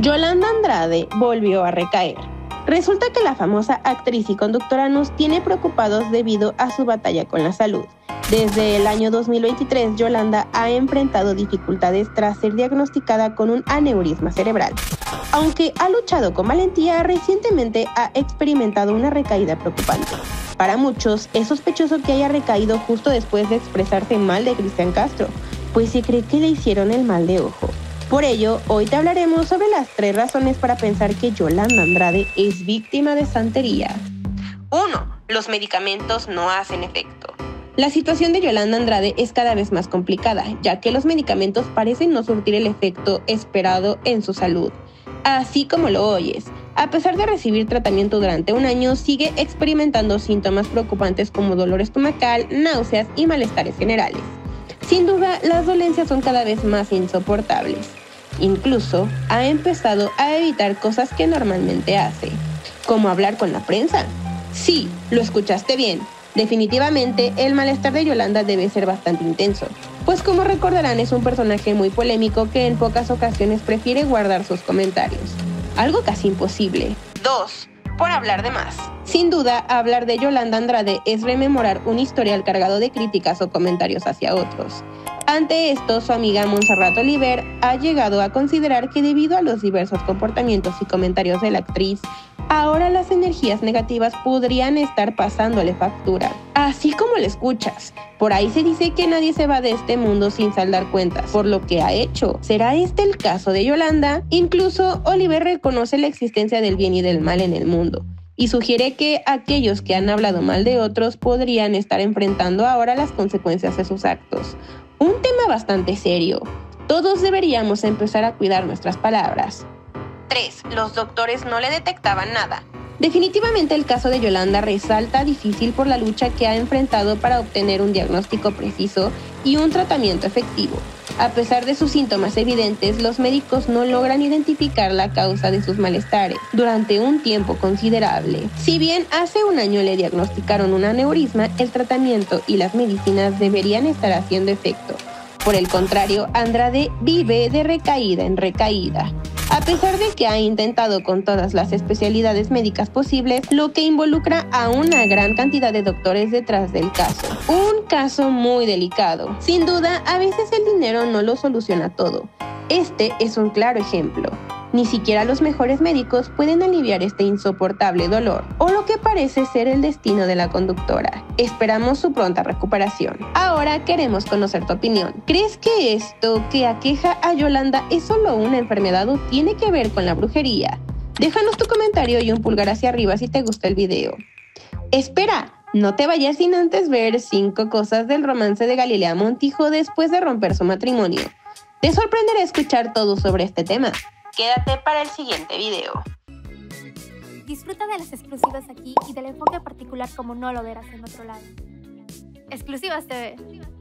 Yolanda Andrade volvió a recaer. Resulta que la famosa actriz y conductora nos tiene preocupados debido a su batalla con la salud. Desde el año 2023, Yolanda ha enfrentado dificultades tras ser diagnosticada con un aneurisma cerebral. Aunque ha luchado con valentía, recientemente ha experimentado una recaída preocupante. Para muchos, es sospechoso que haya recaído justo después de expresarse mal de Cristian Castro, pues se cree que le hicieron el mal de ojo. Por ello, hoy te hablaremos sobre las 3 razones para pensar que Yolanda Andrade es víctima de santería. 1. Los medicamentos no hacen efecto. La situación de Yolanda Andrade es cada vez más complicada, ya que los medicamentos parecen no surtir el efecto esperado en su salud. Así como lo oyes, a pesar de recibir tratamiento durante un año, sigue experimentando síntomas preocupantes como dolor estomacal, náuseas y malestares generales. Sin duda, las dolencias son cada vez más insoportables. Incluso ha empezado a evitar cosas que normalmente hace, como hablar con la prensa. Sí, lo escuchaste bien. Definitivamente, el malestar de Yolanda debe ser bastante intenso, pues como recordarán es un personaje muy polémico que en pocas ocasiones prefiere guardar sus comentarios. Algo casi imposible. 2. Por hablar de más. Sin duda, hablar de Yolanda Andrade es rememorar un historial cargado de críticas o comentarios hacia otros. Ante esto, su amiga Montserrat Oliver ha llegado a considerar que debido a los diversos comportamientos y comentarios de la actriz, ahora las energías negativas podrían estar pasándole factura. Así como lo escuchas, por ahí se dice que nadie se va de este mundo sin saldar cuentas por lo que ha hecho. ¿Será este el caso de Yolanda? Incluso Oliver reconoce la existencia del bien y del mal en el mundo y sugiere que aquellos que han hablado mal de otros podrían estar enfrentando ahora las consecuencias de sus actos. Un tema bastante serio. Todos deberíamos empezar a cuidar nuestras palabras. 3. Los doctores no le detectaban nada. Definitivamente el caso de Yolanda resalta difícil por la lucha que ha enfrentado para obtener un diagnóstico preciso y un tratamiento efectivo. A pesar de sus síntomas evidentes, los médicos no logran identificar la causa de sus malestares durante un tiempo considerable. Si bien hace un año le diagnosticaron un aneurisma, el tratamiento y las medicinas deberían estar haciendo efecto. Por el contrario, Andrade vive de recaída en recaída. A pesar de que ha intentado con todas las especialidades médicas posibles, lo que involucra a una gran cantidad de doctores detrás del caso. Un caso muy delicado. Sin duda, a veces el dinero no lo soluciona todo. Este es un claro ejemplo. Ni siquiera los mejores médicos pueden aliviar este insoportable dolor, o lo que parece ser el destino de la conductora. Esperamos su pronta recuperación. Ahora queremos conocer tu opinión. ¿Crees que esto que aqueja a Yolanda es solo una enfermedad o tiene que ver con la brujería? Déjanos tu comentario y un pulgar hacia arriba si te gustó el video. ¡Espera! No te vayas sin antes ver 5 cosas del romance de Galilea Montijo después de romper su matrimonio. Te sorprenderá escuchar todo sobre este tema. Quédate para el siguiente video. Disfruta de las exclusivas aquí y del enfoque particular como no lo verás en otro lado. Exclusivas TV.